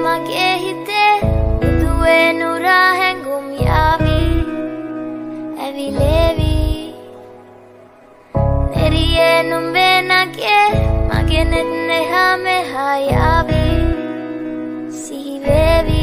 මගේ හිතේ උදුවේ නුරා හැඟුම් යාවි ඇවිලේවි නෙරියේ නුඹේ නගේ මගේ නෙත් නෙහා මෙහා යාවි සිහිවේවි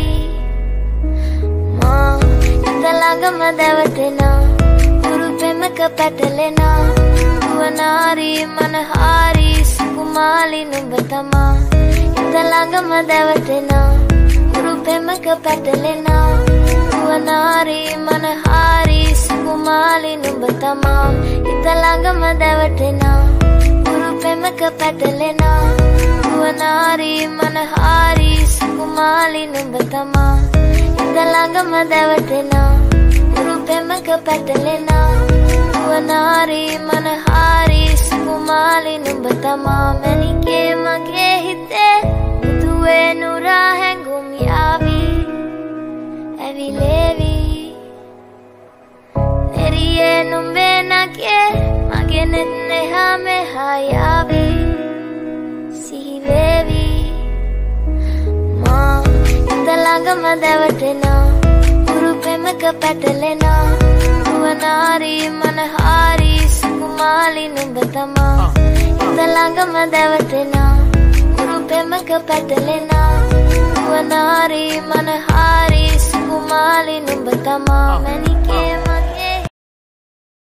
මා හිත ළඟම දැවටෙනා කුරු පෙමක පැටලෙනා නුවනාරි මනහාරි සුකුමාලි නුඹ තමා හිත ළඟම දැවටෙනා කුරු පෙමක පැටලෙනා නුවනාරි මනහාරි සුකුමාලි නුඹ තමා හිත ළඟම දැවටෙනා කුරු පෙමක පැටලෙනා නුවනාරි මනහාරි සුකුමාලි නුඹ තමා හිත ළඟම දැවටෙනා කුරු පෙමක පැටලෙනා නුවනාරි මනහාරි සුකුමාලි නුඹ තමා මැනිකේ මගේ හිතේ උදුවේ නුරා හැඟුම් යාවි ඇවිලේවි නෙරියේ නුඹේ නගේ මගේ නෙත් නෙහා මෙහා යාවි සිහිවේවි මා හිත ළඟම දැවටෙනා කුරු පෙමක පැටලෙනා නුවනාරි මනහාරි සුකුමාලි නුඹ තමා හිත ළඟම දැවටෙනා කුරු පෙමක පැටලෙනා නුවනාරි මනහාරි සුකුමාලි නුඹ තමා මැනිකේ